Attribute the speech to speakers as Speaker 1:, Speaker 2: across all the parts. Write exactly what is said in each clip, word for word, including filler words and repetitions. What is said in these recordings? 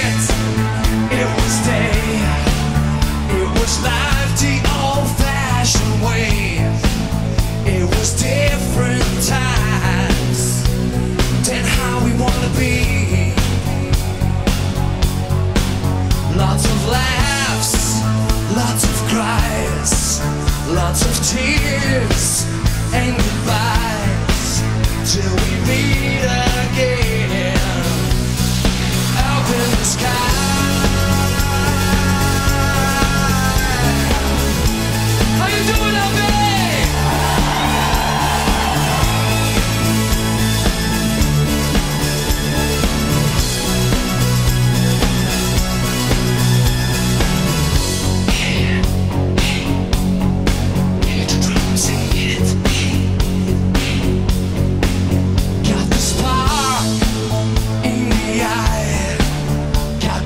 Speaker 1: night, it was day, it was life the old-fashioned way. It was different times than how we wanna be. Lots of laughs, lots of cries, lots of tears and goodbyes, till we meet again up in the sky. How you doing out there? Got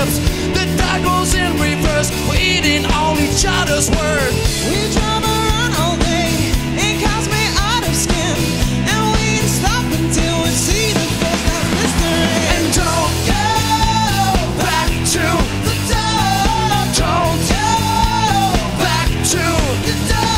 Speaker 1: steps. The tide goes in reverse, we're eating all each other's words.
Speaker 2: We drive around all day, it counts me out of skin, and we ain't stop until we see the first class mystery.
Speaker 1: And don't go back to the door. Don't go back to the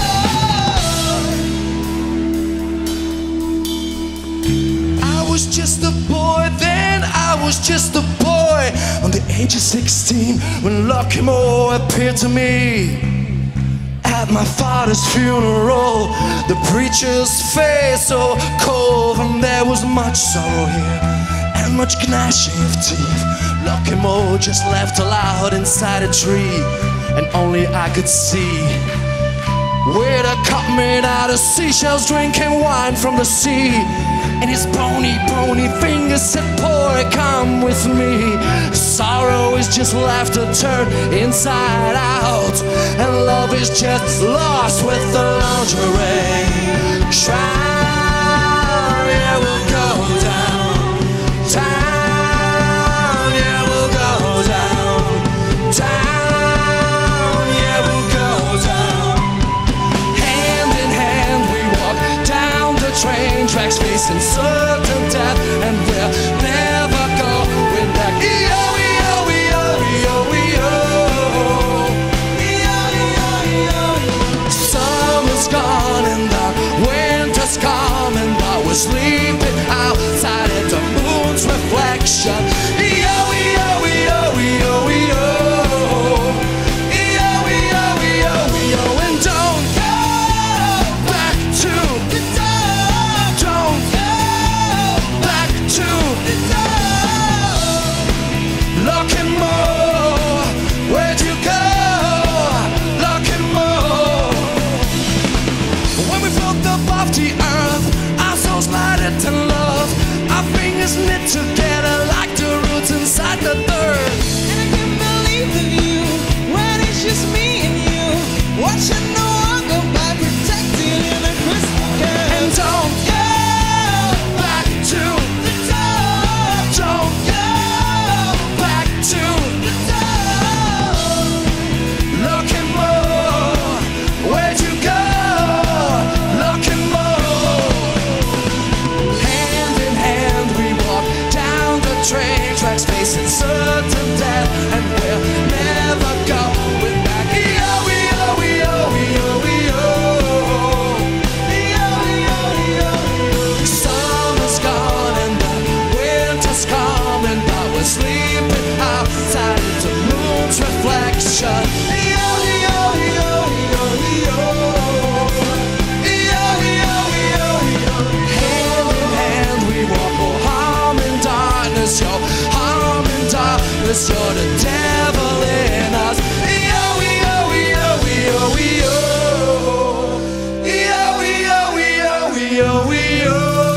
Speaker 1: door. I was just a boy then, I was just a boy on the age of sixteen when Lucky Moore appeared to me. At my father's funeral, the preacher's face so cold, and there was much sorrow here and much gnashing of teeth. Lucky Moore just laughed aloud inside a tree, and only I could see. With a cup made out of seashells, drinking wine from the sea, and his bony, bony fingers said, "Boy, come with me." Sorrow is just laughter turned inside out, and love is just lost with the lingerie. Shrine, yeah, we'll go down. Town, yeah, we'll go down. Town, yeah, we'll go down. Hand in hand we walk down the train tracks, facing certain death, and we'll never going back. E-O, E-O, E-O, E-O, E-O. Summer's gone and the winter's coming, but we're sleeping outside at the moon's reflection. E-O, E-O, E-O, E-O, E-O. E-O, E-O, E-O, E-O. And don't go back to the door. Don't go back to the door. Lucky Moore, where'd you go? Lucky Moore. When we float above the earth, our souls lighted to love, our fingers knit together like the roots inside the dirt.
Speaker 2: And I can't believe the view when it's just me and you, watching the world go by, protected in a crystal curve.
Speaker 1: And don't go back to the door. Don't go back to the door. Lucky Moore, where'd you go? Lucky Moore. Hand in hand we walk down the train tracks, facing certain death, and we'll never going back. E-O, E-O, E-O, E-O, E-O. E-O, E-O, E-O. Summer's gone and the winter's coming, but we're sleeping outside at the moon's reflection. E-O, E-O, E-O, E-O, E-O. E-O, E-O, E-O, E-O. Hand in hand we walk, oh harm in darkness, yo, harm in darkness, you're the devil in us. E-O, E-O, E-O, E-O, E-O. E-O, E-O, E-O, E-O, E-O.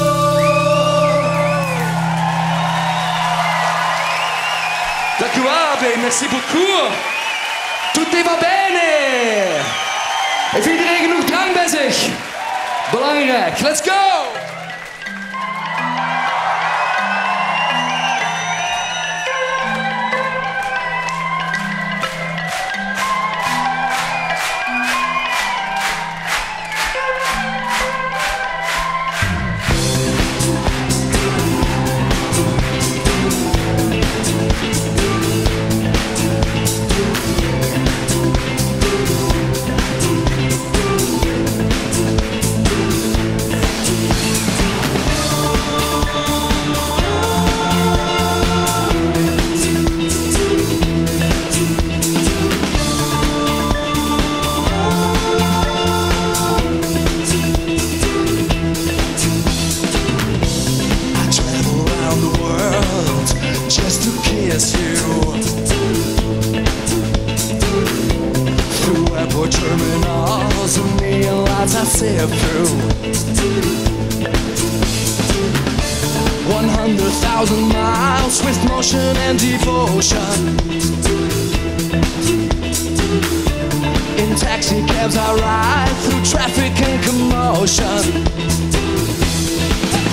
Speaker 1: Dank u wel, baby. Merci beaucoup. Tutti va bene. Heeft iedereen genoeg drank bij zich? Belangrijk. Let's go. terminals and neon lights I sail through. One hundred thousand miles with motion and devotion. In taxi cabs I ride through traffic and commotion,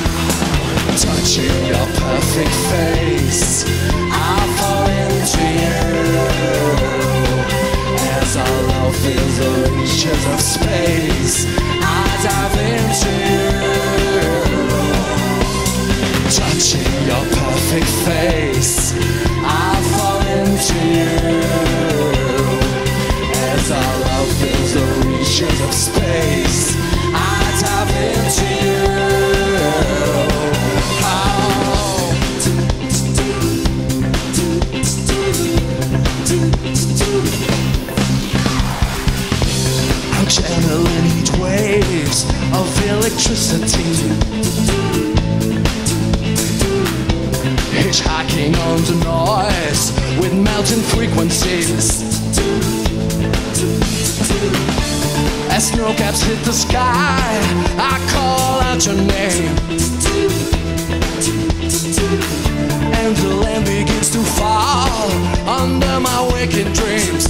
Speaker 1: touching your perfect face, I fall into you. electricity. Hitchhiking on the noise with melting frequencies. As snow caps hit the sky, I call out your name, and the land begins to fall under my waking dreams.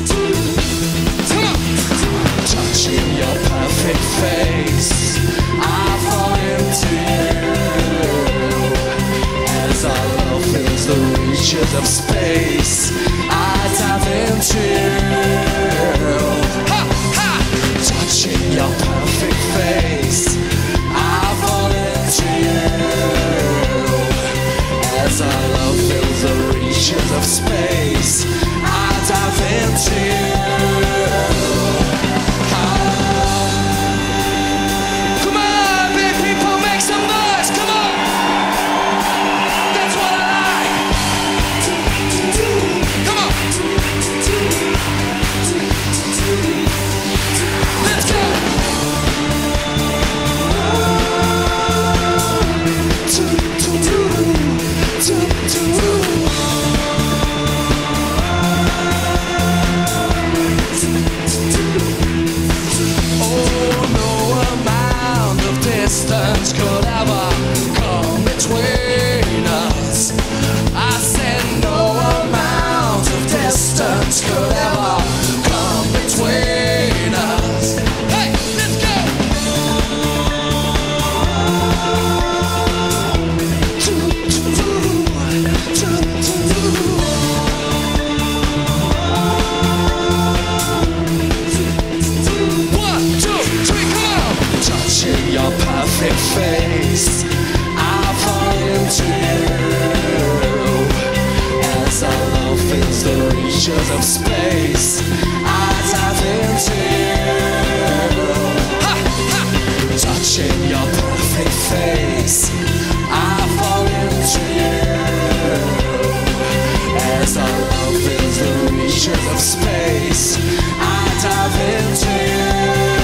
Speaker 1: Touching your perfect face, I fall into you. As our love fills the reaches of space, I dive into you. Ha, ha! Touching your perfect face, I fall into you. As our love fills the reaches of space, I dive into you. Distance could ever come between us. I said no amount of distance could ever come between us. Hey, let's go! One, two, three, come on! Touching your perfect face, I fall into you. As our love fills the reaches of space, I dive into you. Ha, ha. Touching your perfect face, I fall into you. As our love fills the reaches of space, I dive into you.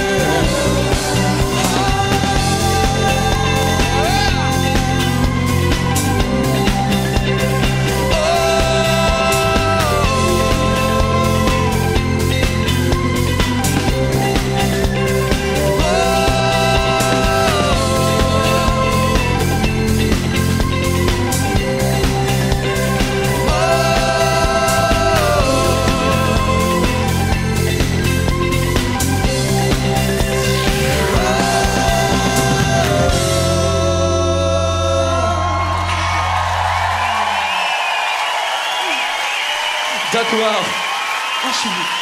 Speaker 1: Dank u wel. Alsjeblieft.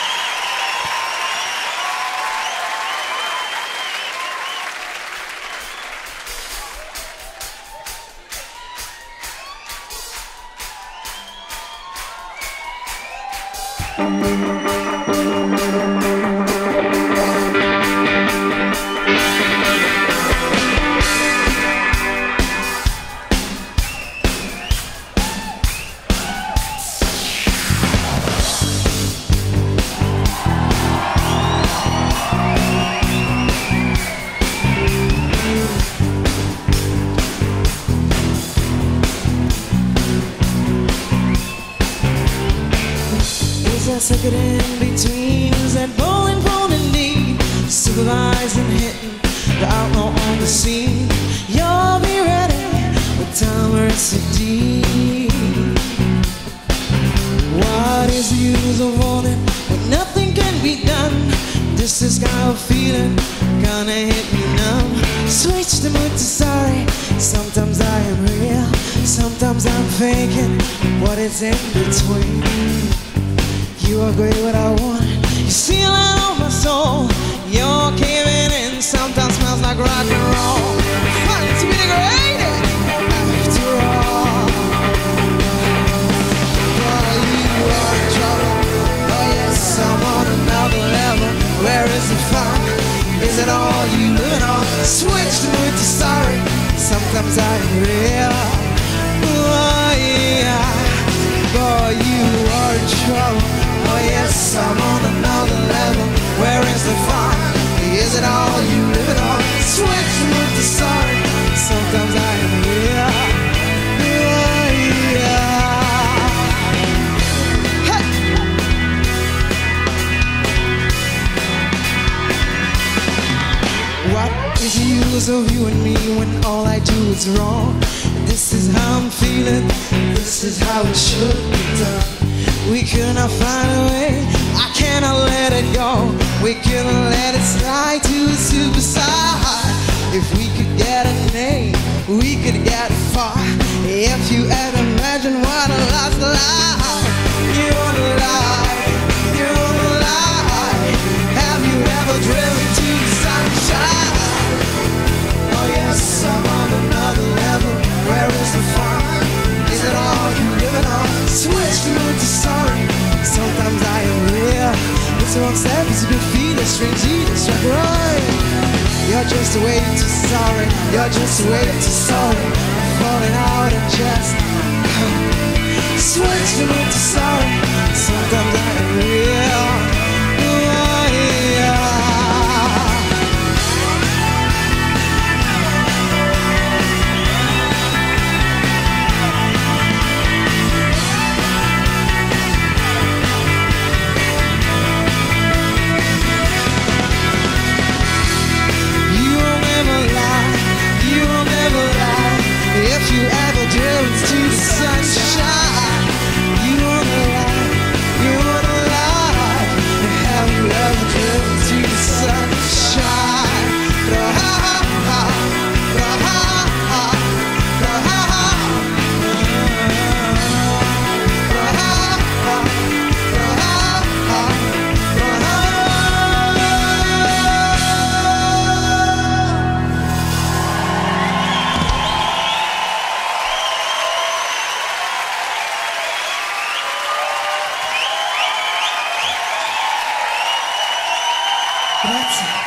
Speaker 2: Second in between is that bowling phone in need, supervising, hitting the outlaw on the scene. You'll be ready with time where it's so deep. What is the use of holding when nothing can be done? This is kind of feeling gonna hit me numb. Switch the mood to sorry. Sometimes I am real, sometimes I'm faking. What is in between? You agree what I want. You seal it on my soul. You're caving in. Sometimes smells like rock and roll. Fun to be degraded after all. But you are in trouble. Oh yes, I'm on another level. Where is the fun? Is it all you living on? Switch the mood to sorry. Sometimes I am real. Oh yeah. Boy, you are in trouble. Oh yes, I'm on another level. Where is the fun? Is it all you live it on? Switch Pictures of you and me when all I do is wrong. This is how I'm feeling, this is how it should be done. We cannot find a way, I cannot let it go. We cannot let it slide to the superside. If we could get a name, we could get far. If you had imagined what a lost life. You're alive, you're alive. Have you ever driven to the sunshine? Oh yes, I'm on another level. Where is the fun? Is it all you living on? Switch the mood to sorry. Sometimes I am real. It's the wrong step, it's a good feeling. Strange eating, strike right. You're just way too sorry. You're just way too sorry. I'm falling out and just switch the mood to sorry. Sometimes I am real. Oh, yeah. If you ever driven to the sunshine, you wanna lie, you wanna lie. Have you ever driven to the sunshine? Ra-ha-ha, ra-ha-ha, ra-ha-ha, ra-ha-ha, ra-ha-ha, ra-ha-ha. Grazie.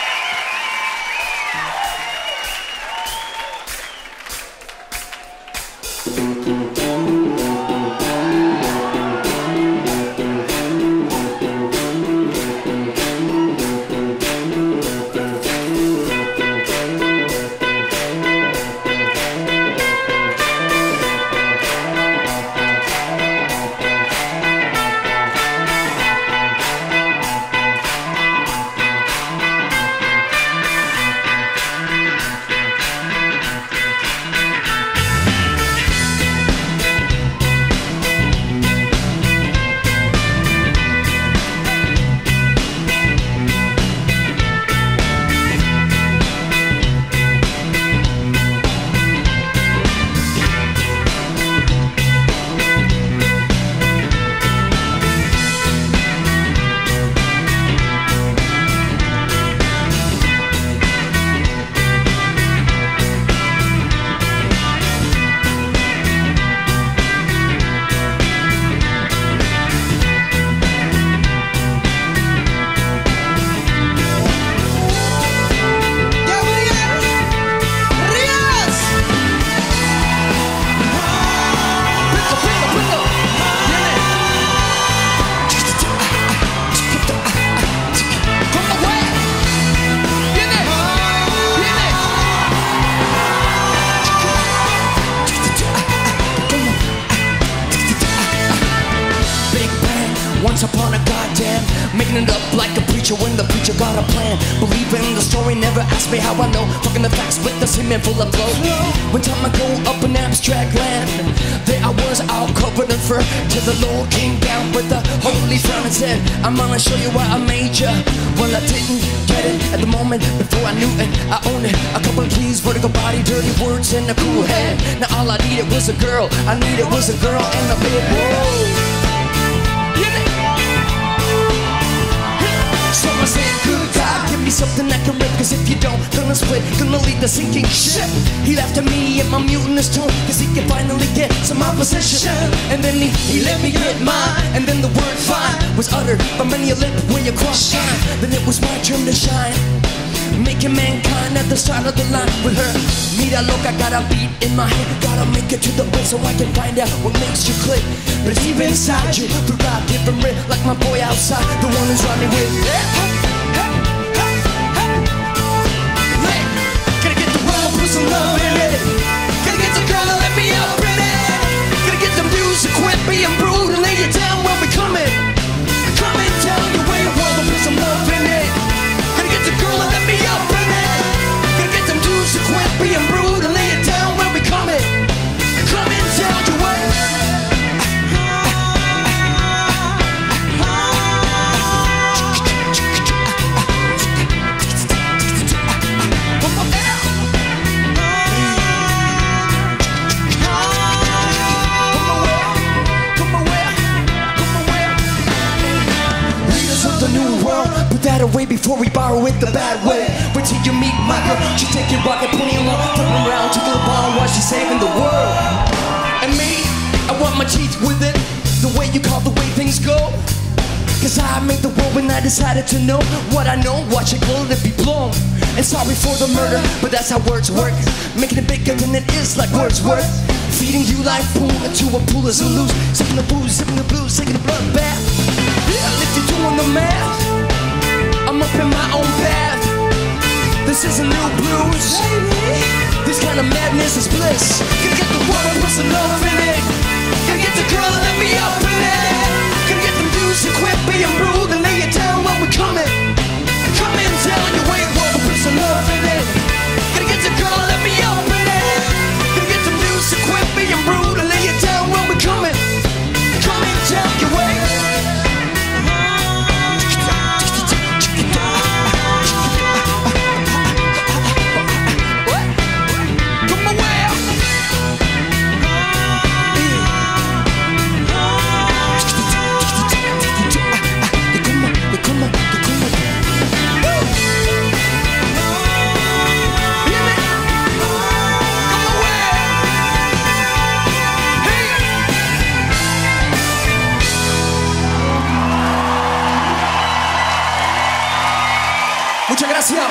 Speaker 2: Once upon a goddamn, making it up like a preacher when the preacher got a plan. Believe in the story, never ask me how I know. Fucking the facts with the cement full of flow. One time I go up in abstract land, there I was all covered in fur, till the Lord came down with a holy frown and said, I'm gonna show you why I made ya. Well, I didn't get it at the moment, before I knew it, I owned it. A couple of keys, vertical body, dirty words, and a cool head. Now all I needed was a girl, I needed was a girl in the big world. So I said, good God, give me something I can rip, cause if you don't, gonna split, gonna lead the sinking ship. He laughed at me and my mutinous tone, cause he could finally get some opposition. And then he, he let me get mine, and then the word fine was uttered by many a lip when you cross shine. Then it was my turn to shine, making mankind at the start of the line with her. Mira loca, got a beat in my head, gotta make it to the way so I can find out what makes you click. But it's deep inside you, through God given writ, like my boy outside, the one who's running with. Hey, hey, hey, hey. Hey, gotta get the world, put some love in it. Gotta get the girl to let me up in it. Gotta get the music, quit being rude, and lay you down when we coming. Come and tell you where the world, put some love in it. Gotta get the girl to let me up in it. Gotta get them
Speaker 1: way before we borrow it the bad way. Wait till you meet my girl. She take your rocket, pony along, flip around to the ball while she's saving the world. And me, I want my teeth with it, the way you call the way things go. Cause I made the world when I decided to know what I know, watch it glow, let it be blown. And sorry for the murder, but that's how words work. Making it bigger than it is like words worth. Feeding you like pool into a pool is a loose. Sipping the booze, sipping the blues, taking the blood bath. Yeah, if you're doing the math, I'm up in my own path. This isn't new blues. This kind of madness is bliss. Gonna get the woman with some love in it. Gonna get the girl and let me up in it. Gonna get them dudes to quit being rude and lay it down when we're coming. Come in, tell you wait, woman with some love in it. Gonna get the girl and let me up in it. Gonna get them dudes to quit being rude and lay it down when we're coming. Come in, tell you wait. Muchas gracias.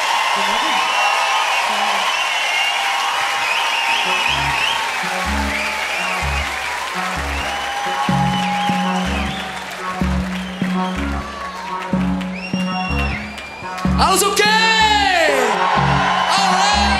Speaker 1: I was okay. All right.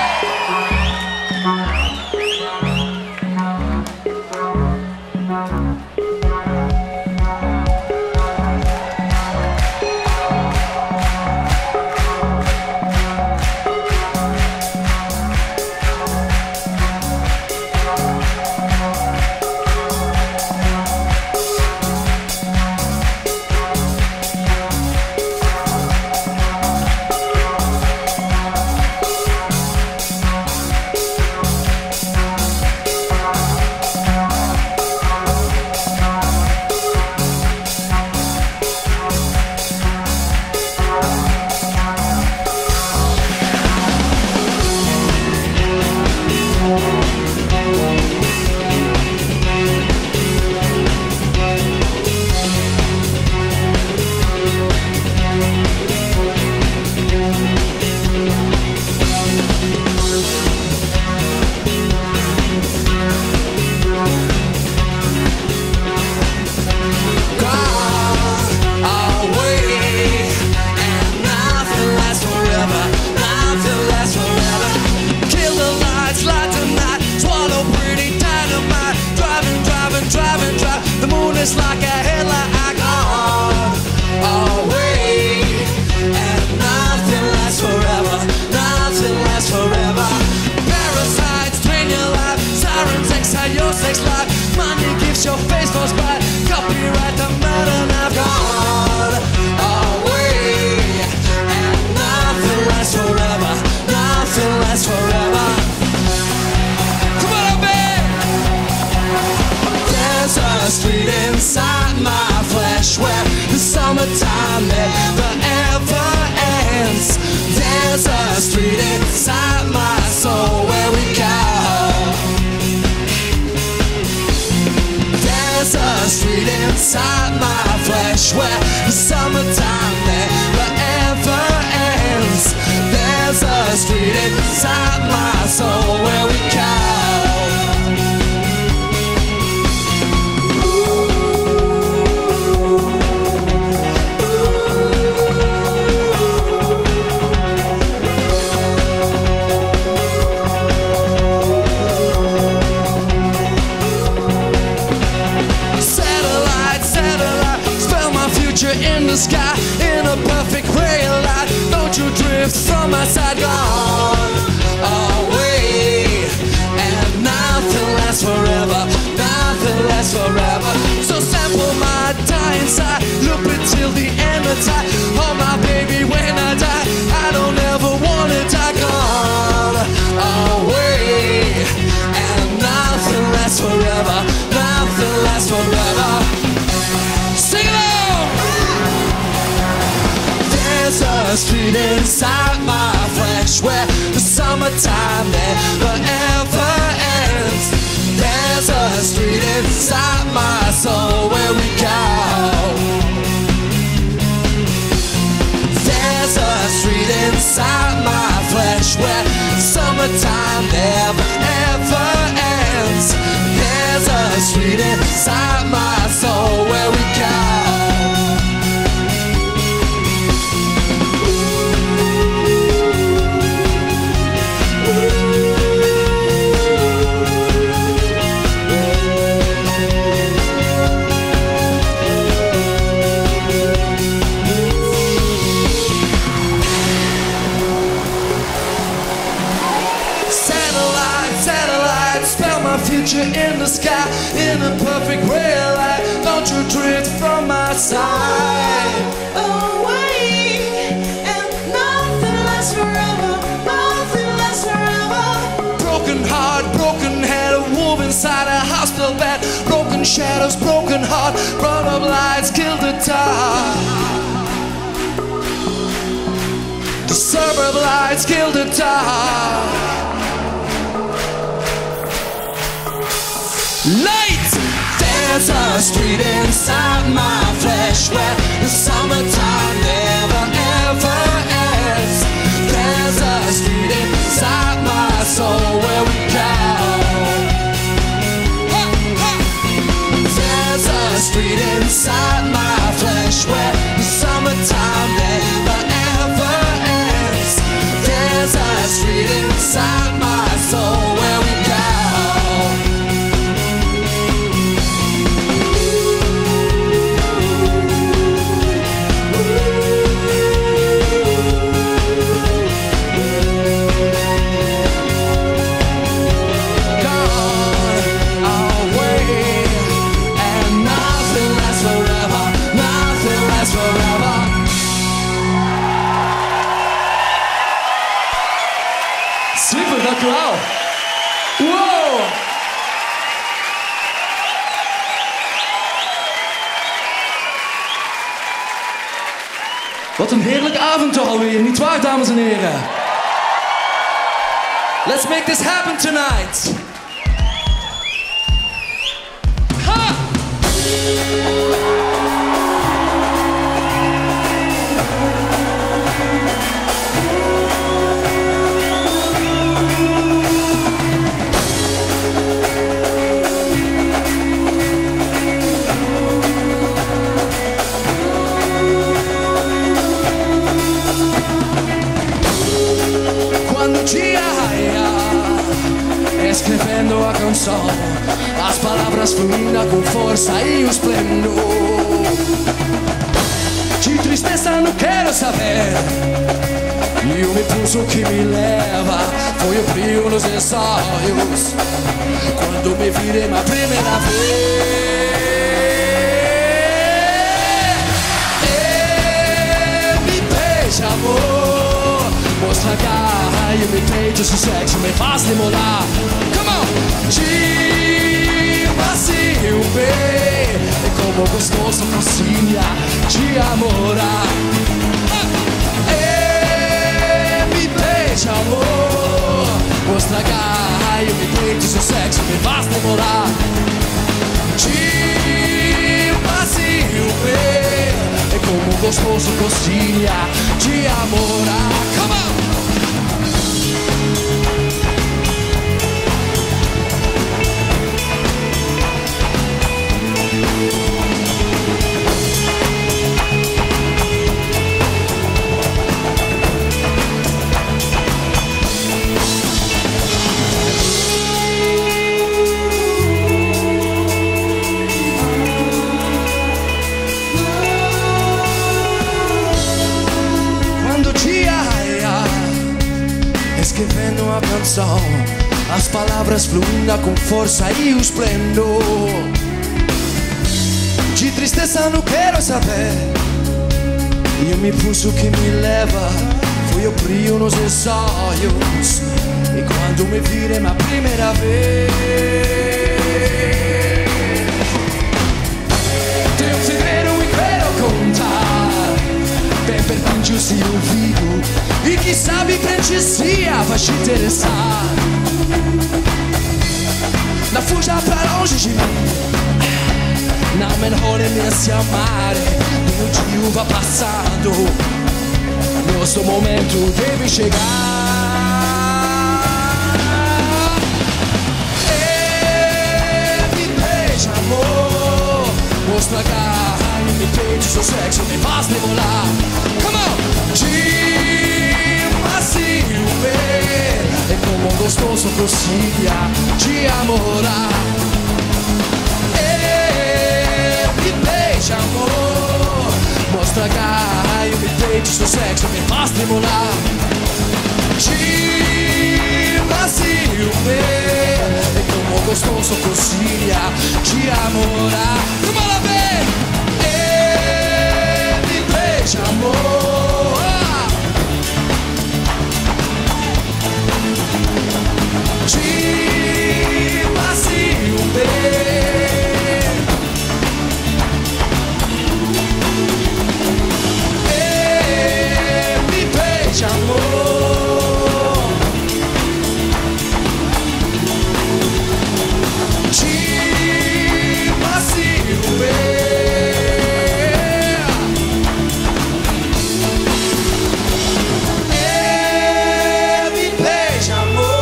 Speaker 1: It's like a headlight on away, and nothing lasts forever, nothing lasts forever. Parasites drain your life, sirens excite your sex life. Money gives your face false pride, copyright the murder I've gone away, and nothing lasts forever, nothing lasts forever. Come on, baby. There's a street inside my flesh where the summertime never ever ends. There's a street inside my soul where we go. There's a street inside my flesh where the summertime never ever ends. There's a street inside my soul where we go. In the sky, in a perfect ray of light. Don't you drift from my side, gone away, and nothing lasts forever, nothing lasts forever. So sample my dying side, look until the end of time. Oh my baby, when I die, I don't ever wanna die, gone away, and nothing lasts forever, nothing lasts forever. Sing along! There's a street inside my flesh where the summertime never ever ends. There's a street inside my soul where we go. There's a street inside my flesh where summertime never ever ends. There's a street inside my soul where we go. In the sky, in a perfect ray light, don't you drift from my side
Speaker 2: away, and nothing lasts forever, nothing lasts forever.
Speaker 1: Broken heart, broken head, a wolf inside a hospital bed. Broken shadows, broken heart, brought up lights, killed the dark. The suburb lights killed the dark. Light! There's a street inside my flesh where the summertime never ever ends. There's a street inside my soul where we go. There's a street inside my flesh where the summertime never ever ends. There's a street inside my soul where we go. Super, dank u wel. Wow! Wat een heerlijke avond toch alweer, niet waar, dames en heren? Let's make this happen tonight. Ha! Escrevendo a canção, as palavras fluindo com força e o esplendor. De tristeza não quero saber, e o impulso que me leva foi o frio nos ensaios, quando me virei a primeira vez. E me beija, amor, mostra a garra e o meu peito, esse sexo me faz demorar. Come on! Te macio, bem, é como gostoso cozinha de amor. E me beija, amor, mostra a garra e o meu peito, esse sexo me faz demorar. Te macio, bem, é como gostoso cozinha de amor. Come on! Escrevendo uma canção, as palavras fluindo com força e o esplendor. De tristeza não quero saber, e o impulso que me leva foi o brilho nos ensaios, e quando me virei a primeira vez. Tenho um segredo e quero contar, bem pertinho se ouviu. E quem sabe crente sia vai te interessar. Não fuja pra longe de mim, não melhore se amare. E o dia vai passando, nosso momento deve chegar. E me beija, amor, mostra a garra e me peide, seu sexo me faz demorar. Come on! De macio ver, é como gostoso consiga te amorar. Me beija, amor, mostra a garra e me peide, seu sexo me faz tremolar. De macio ver, é como gostoso consiga te amorar. Vamos lá ver! Me beija, amor. De macio ver, me beija, amor. De macio ver, me beija, amor.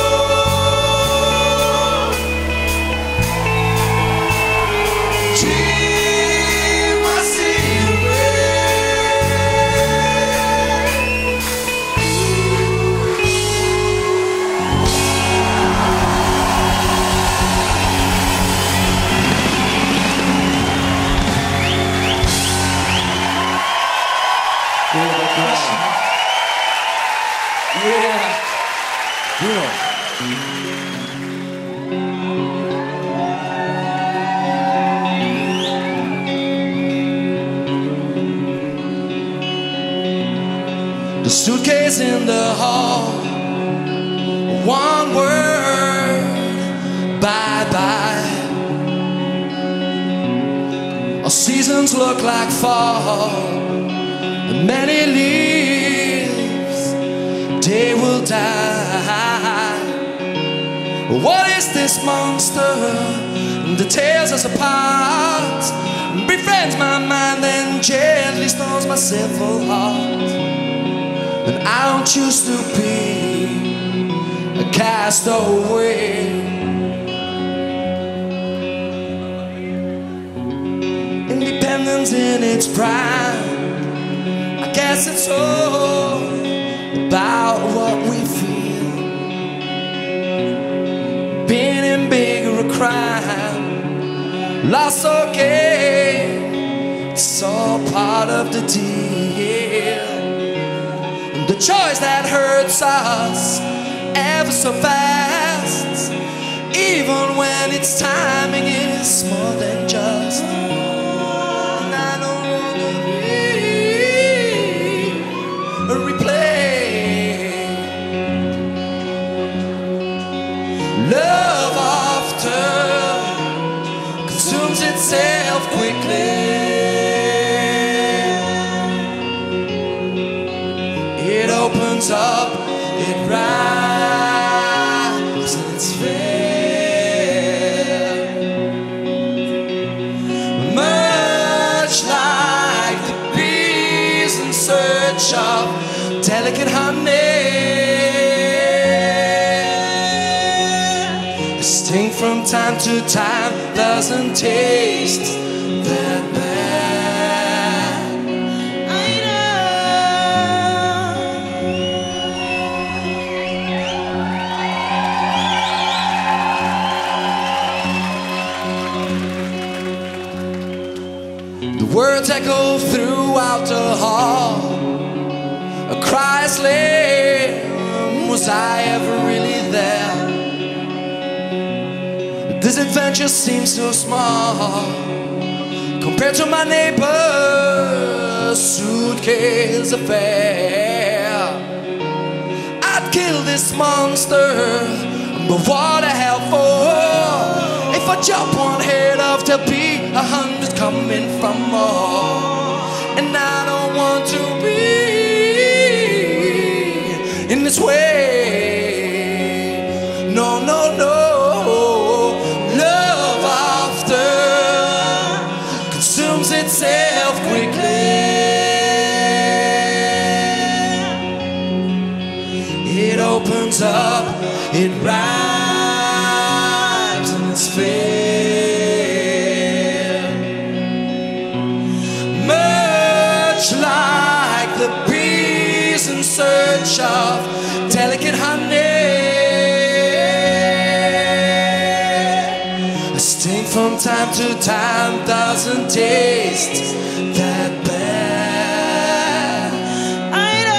Speaker 1: Yeah, the suitcase in the hall, one word, bye-bye. Our seasons look like fall, and many leaves, they will die. What is this monster that tears us apart, befriends my mind and gently stones my sinful heart? And I don't choose to be a castaway. Independence in its prime, I guess it's all about what we feel. Being in bigger a crime, lost or gain, it's all part of the deal. The choice that hurts us ever so fast, even when its timing is more than just. And I don't wanna be a replay. Love often consumes itself quickly. It opens up, it rises, and it's fair. Much like the bees in search of delicate honey, the sting from time to time doesn't taste that bad. Words echo throughout the hall, a cry is lame, was I ever really there? This adventure seems so small compared to my neighbor's suitcase affair. I'd kill this monster, but what the hell for? If I jump one head off, there'll be a hundred coming from more. And I don't want to be reveals itself quickly. It opens up, it rhymes and it's fair. Much like the bees in search of delicate honey, a sting from time to time doesn't taste that bad. I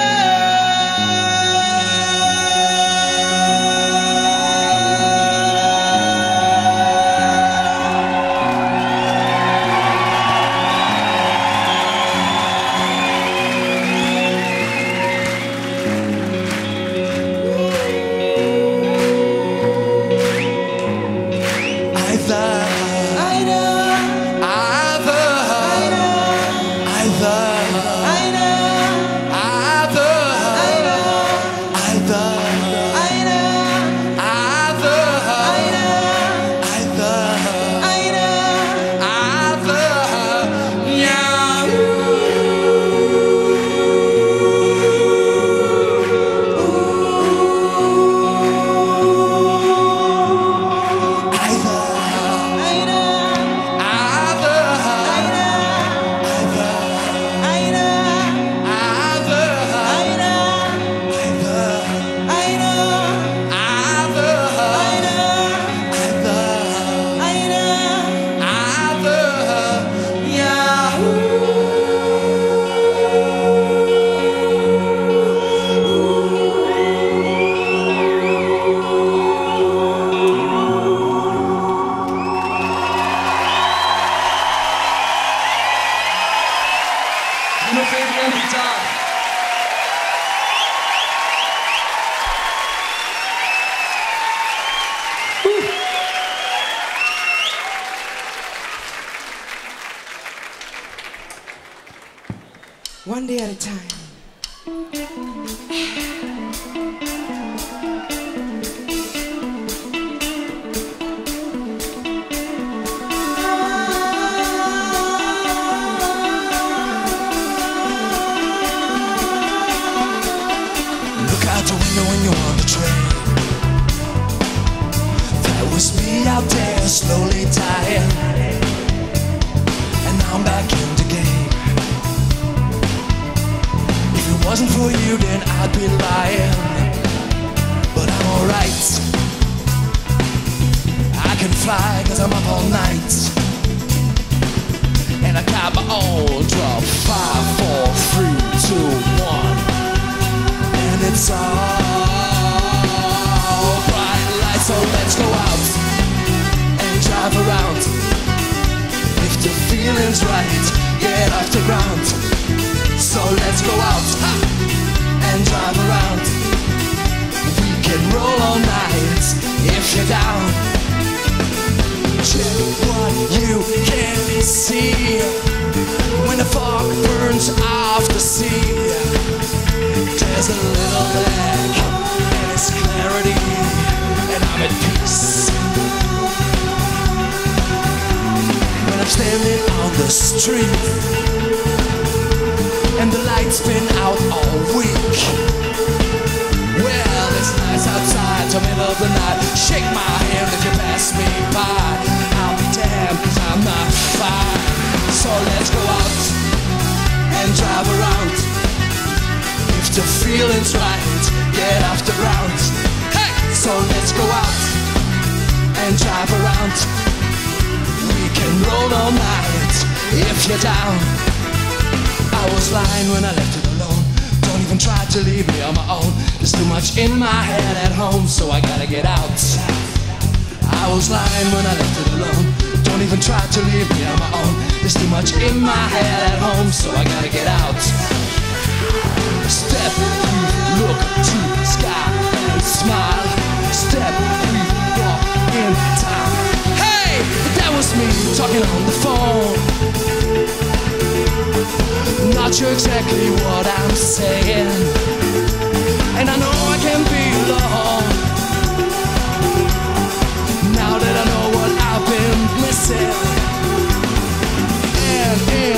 Speaker 2: One day at a time.
Speaker 1: Look out the window when you're on the train. That was me out there slowly dying, and now I'm back in the game. If it wasn't for you, then I'd be lying. But I'm alright. I can fly cause I'm up all night, and I got my own drop. Five, four, three, two, one. And it's all bright lights, so let's go out and drive around. If the feeling's right, get off the ground. So let's go out ha, and drive around. We can roll all night if you're down. Check what you can see when the fog burns off the sea. There's a little black and it's clarity, and I'm at peace. When I'm standing on the street and the lights been out all week, well, it's nice outside till middle of the night. Shake my hand if you pass me by. I'll be damned cause I'm not fine. So let's go out and drive around. If the feeling's right, get off the ground. Hey! So let's go out and drive around. We can roll all night if you're down. I was lying when I left it alone. Don't even try to leave me on my own. There's too much in my head at home, so I gotta get out. I was lying when I left it alone. Don't even try to leave me on my own. There's too much in my head at home, so I gotta get out. Step, breathe, look to the sky and smile. Step, breathe, walk in time. Hey, that was me talking on the phone. Not sure exactly what I'm saying, and I know I can be alone. Now that I know what I've been missing, and in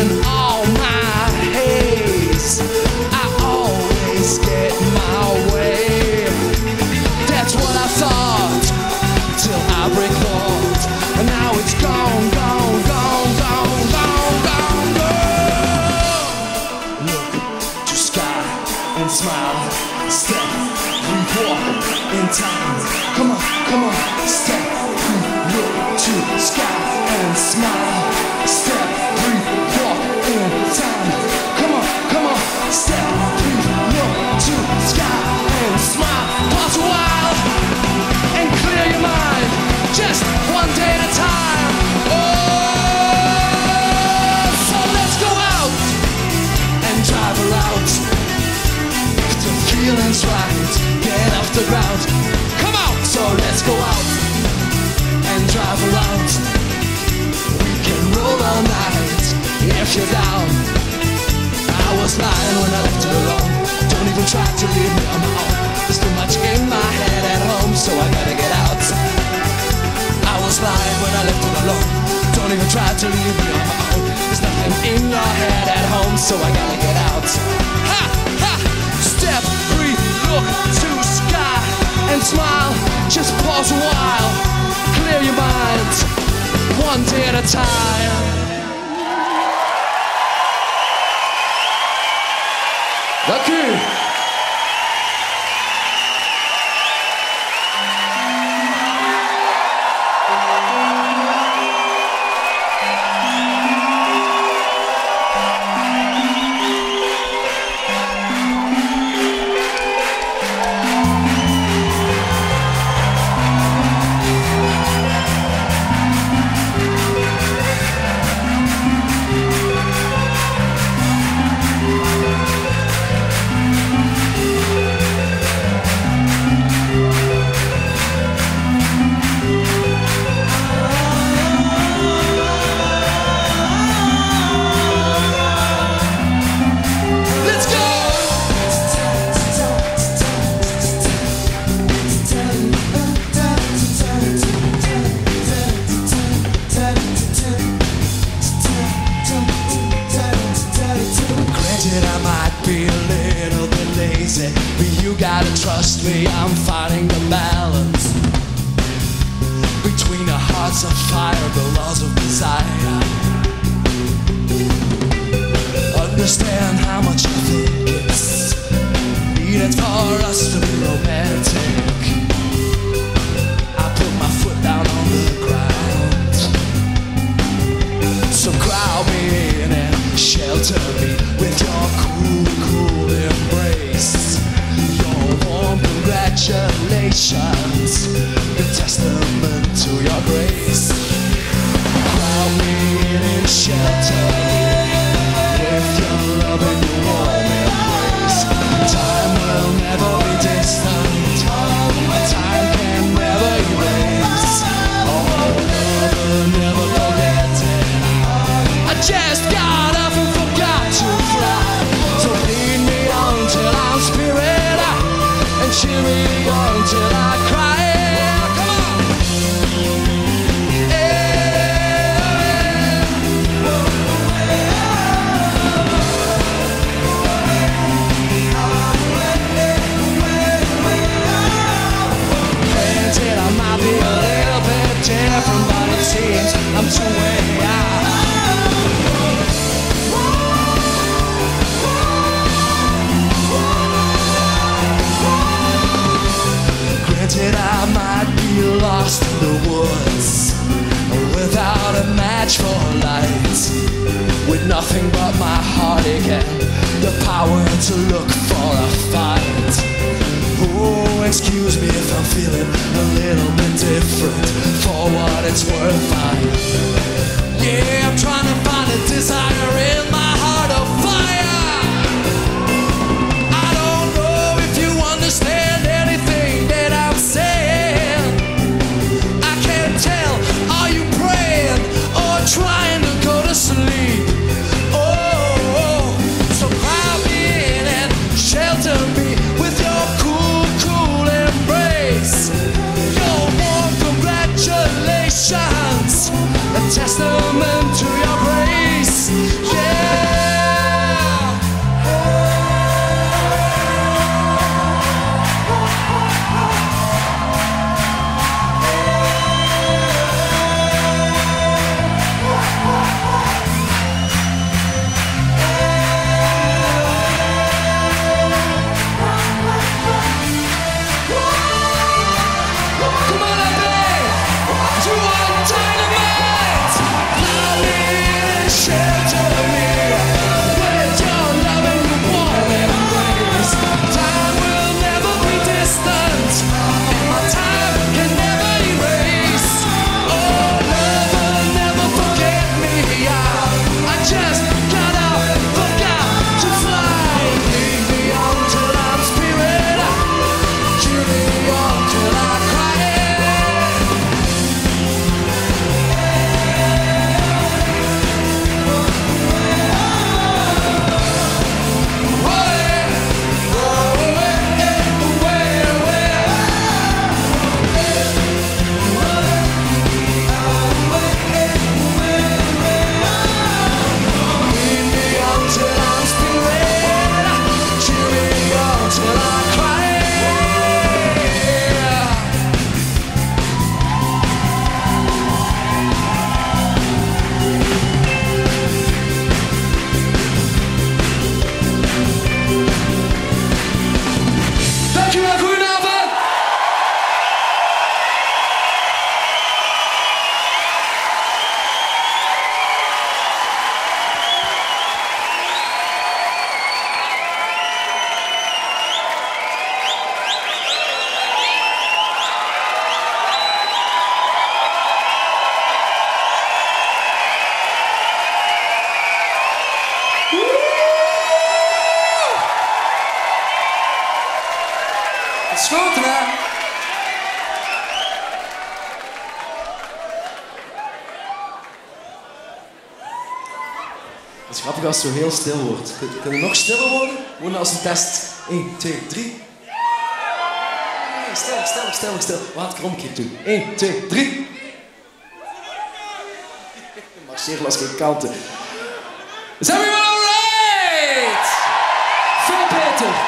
Speaker 1: you down. I was lying when I left you alone. Don't even try to leave me on my own. There's too much in my head at home, so I gotta get out. I was lying when I left you alone. Don't even try to leave me on my own. There's nothing in your head at home, so I gotta get out. Ha! Ha! Step, breathe, look to sky and smile. Just pause a while. Clear your mind. One day at a time. Dank u. But you gotta trust me, I'm finding the balance between the hearts of fire, the laws of desire. Understand how much I think it's needed for us to be romantic. I put my foot down on the ground, so crowd me in and shelter me with your cool, cool embrace. Your warm congratulations, the testament to your grace. Crowd me in and shelter me with your love and your warm embrace. Time will never be distant, time can never erase. Oh, never, never forget it. I just got up and forgot to fly, so lead me on till I'm spirit, and cheer me on till I cry. Come on! Granted, I might be a little bit different, but it seems I'm too way out. Granted, I might be lost in the woods without a match for light, with nothing but my heartache and the power to look for a fight. Oh, excuse me if I'm feeling a little bit different. For what it's worth, I yeah, I'm trying to find a desire in my heart of fire. I don't know if you understand anything that I'm saying. I can't tell, are you praying or trying to go to sleep? Oh, so crowd me in and shelter me with your cool, cool embrace. Your warm congratulations, a testament to your grace. Yeah. Schoten, hè? Het is grappig als het zo heel stil wordt. Kun je nog stiller worden? Gewoon als een test. één, twee, drie. Nee, stil, stil, stil, stil. Laat ik er omkeer doen. één, twee, drie. Marcheren als geen kanten. Zijn we wel alright? Veel beter.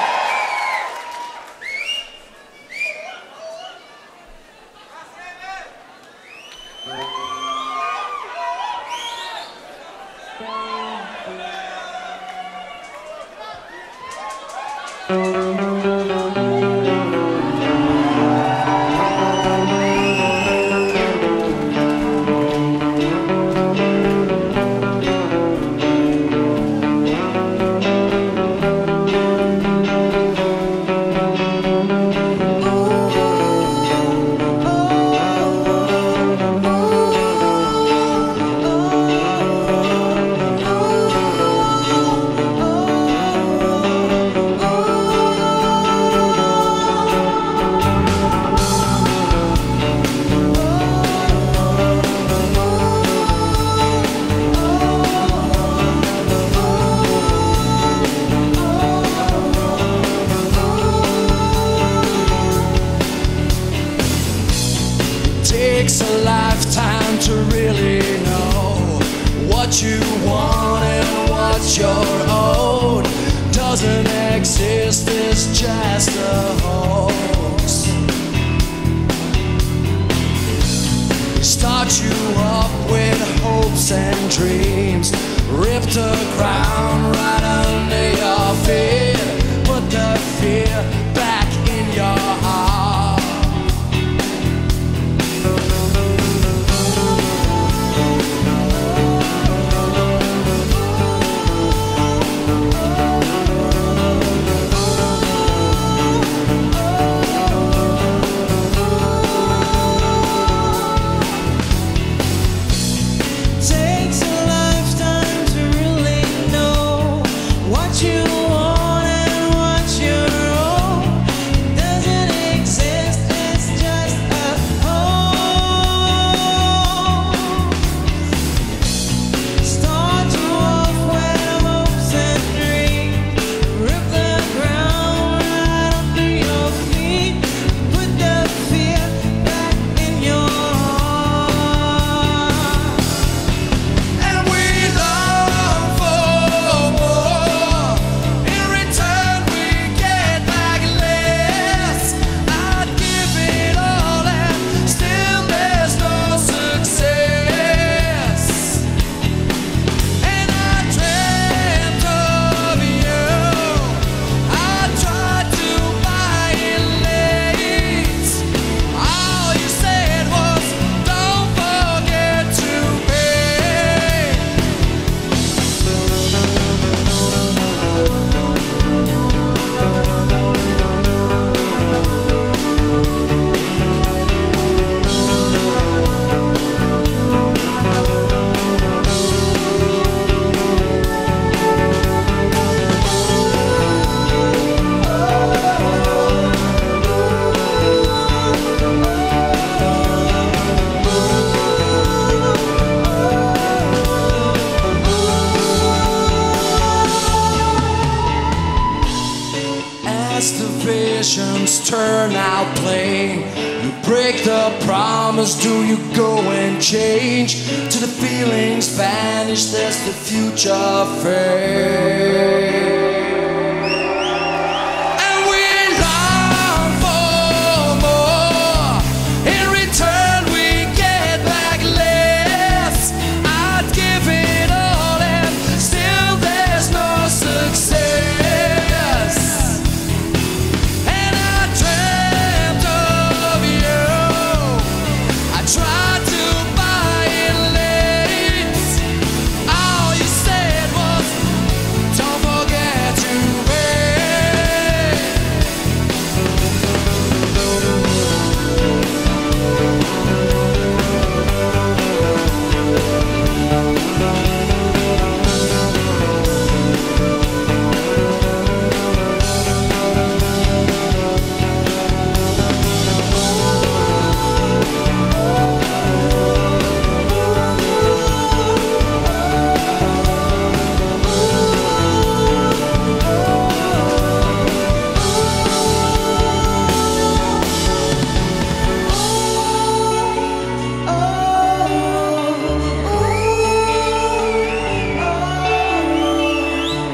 Speaker 1: Takes a lifetime to really know what you want and what's your own. Doesn't exist, it's just a hoax. Start you up with hopes and dreams, rip the ground right under your feet, put the fear back in your heart. Turn out plain. You break the promise, do you go and change? To the feelings vanish, there's the future fade.
Speaker 3: Don't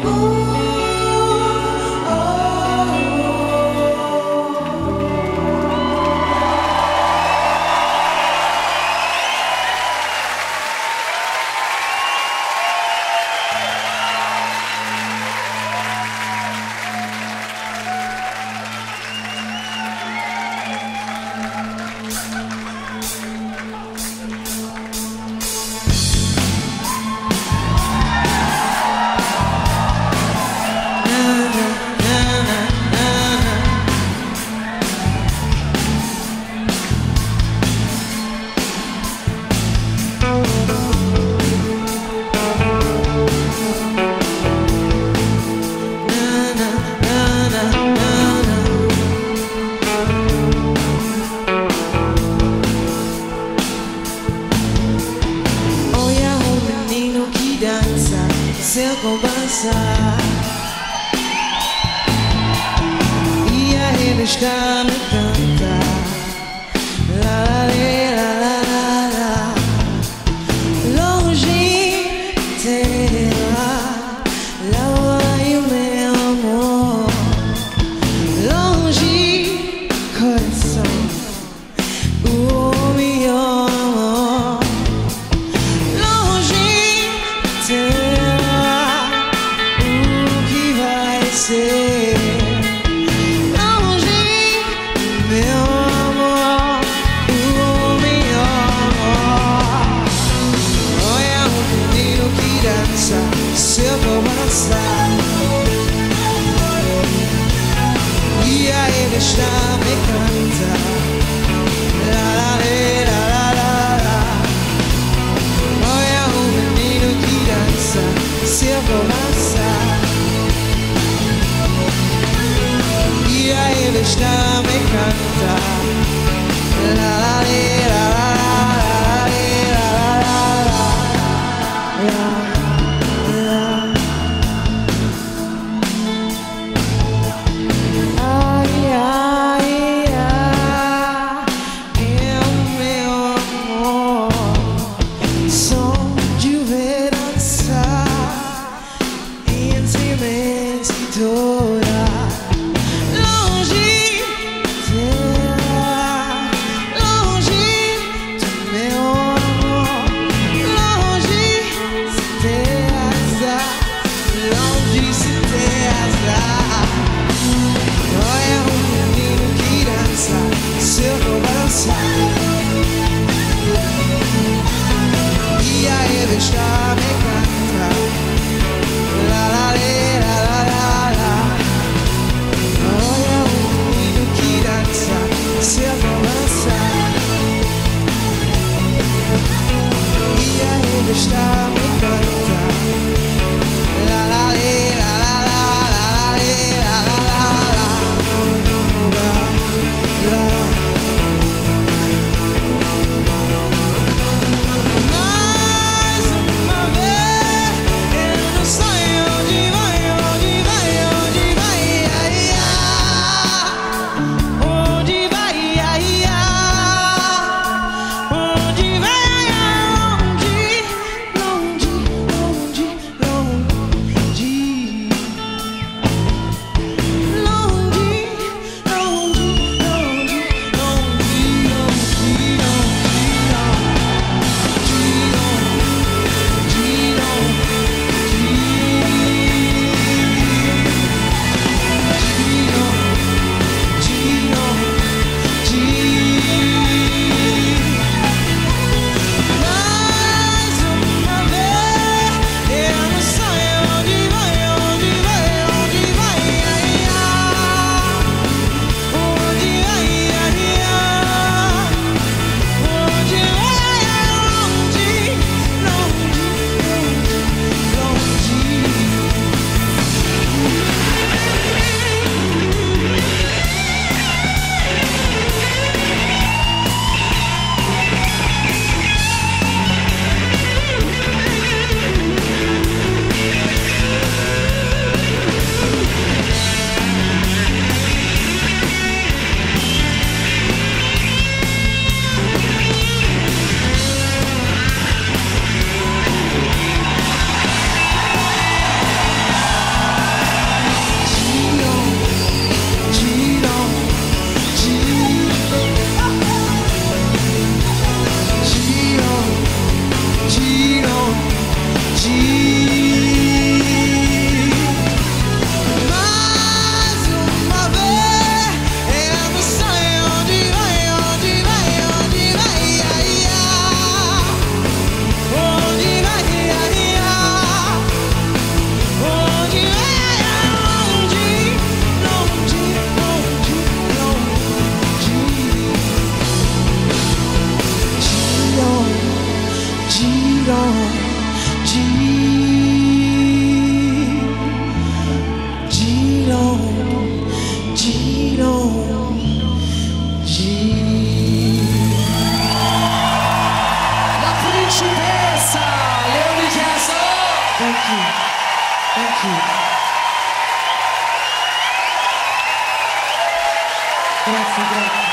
Speaker 2: Seu compassar e a ele está me cantar. La la la la la la. Longe terra, lá vai o meu amor. Longe coração, o meu amor. Longe terra. Longe, meu amor, o meu amor. Olha um menino que dança, se eu vou balançar e a ele está me cantar. La la la la la la. Olha um menino que dança, se eu vou balançar e a ele está me cantar. La la la la la la la la. Ai, ai, ai, é o meu amor. Som de ver dançar entre mentes e toda. Se eu vou balançar e a ele está me cantar. La la la la la la. Thank you. Grazie, grazie.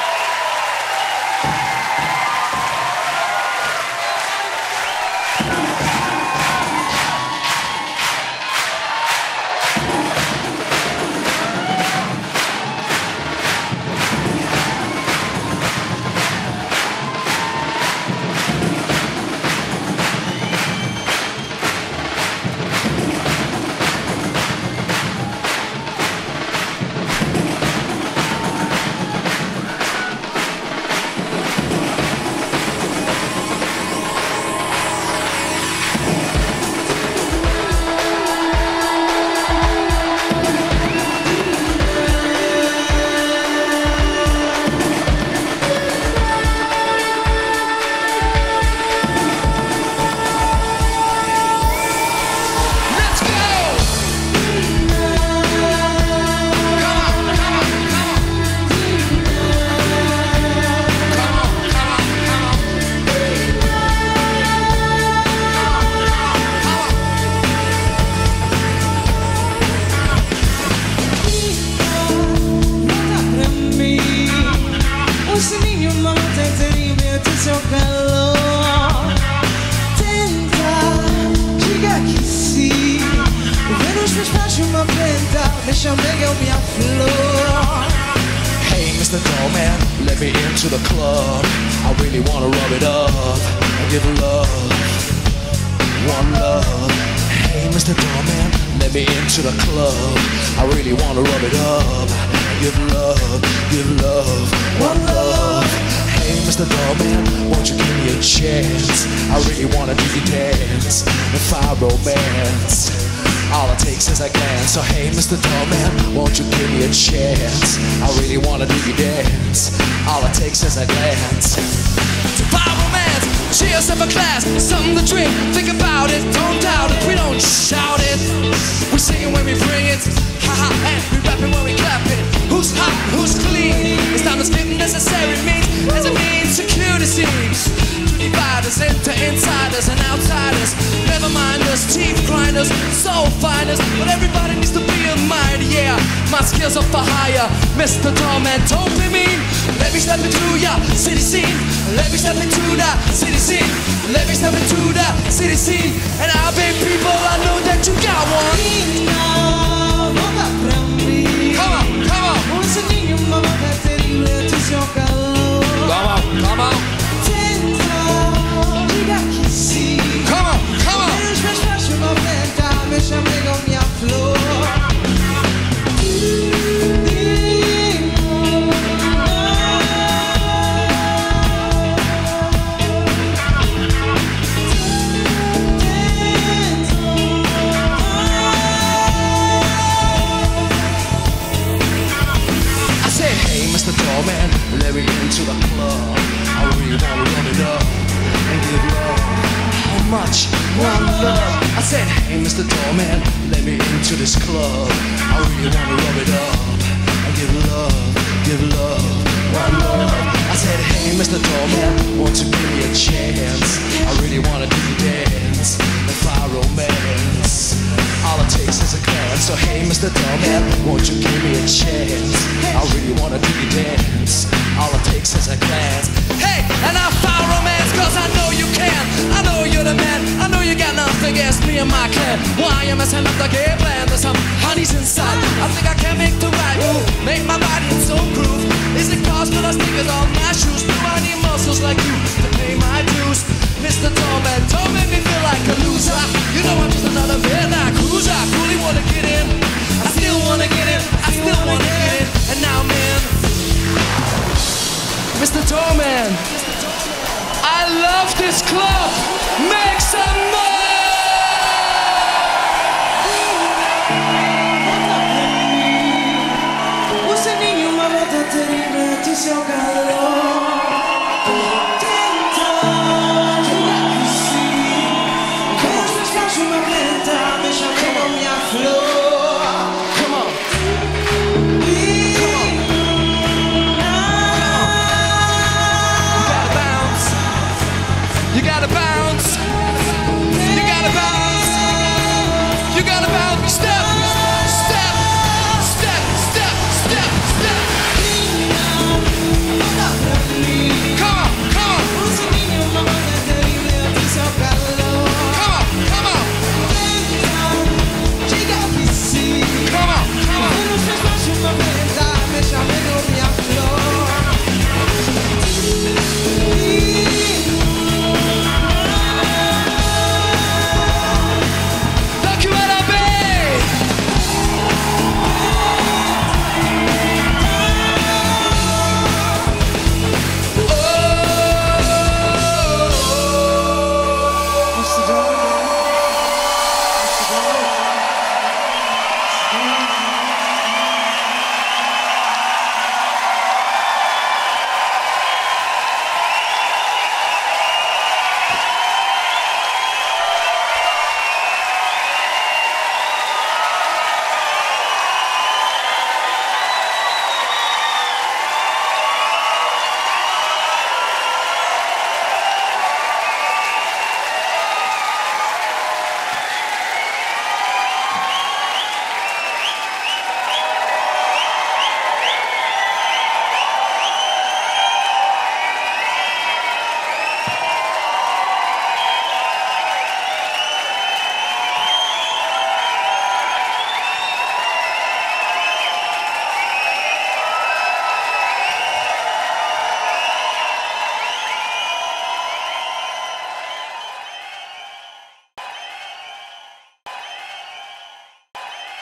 Speaker 1: Hey, Mister Doorman, let me into the club. I really wanna rub it up and give love, one love. Hey, Mister Doorman, let me into the club. I really wanna rub it up and give love, give love, one love. Hey, Mister Doorman, won't you give me a chance? I really wanna do you dance and fire romance. All it takes is a glance. So hey, Mister Doorman, won't you give me a chance? I really wanna do you dance. All it takes is a glance. To buy romance, cheers up a glass, something to drink. Think about it, don't doubt it. We don't shout it, we sing it when we bring it. Ha ha, and we rap it when we clap it. Who's hot, who's clean? It's time to skip necessary means, as it means security seems to divide us into insiders and outsiders. Never mind us, teeth grinders, soul finders, but everybody needs to be admired. Yeah, my skills are for hire. Mister Doorman, don't be mean. Let me step into ya city scene. Let me step into the city scene. Let me step into the city scene. And I'll be people, I know that you got one. Come on, come on. Come on, come on. Come on, come on. Mister Doorman, let me into the club. I really wanna run it up and give love. How much? One love. I said, hey, Mister Doorman, let me into this club. I really wanna rub it up and give love, give love, one love. I said, hey, Mister Doorman, won't you give me a chance? I really wanna do the dance and fire romance. All it takes is a glance. So hey, Mister Doorman, won't you give me a chance? I really wanna do the dance. All it takes is a glance. Hey, and I fire romance, cause I know you can. I know you're the man. I know you got nothing against me and my clan. Why am I sending up the game plan? There's some honeys inside. I think I can make the right move, make my body in so groove. Is it cause that I sneakers on my shoes? Do I need muscles like you to pay my dues? Mister Doorman, don't make me feel like a loser. You know I'm just another man.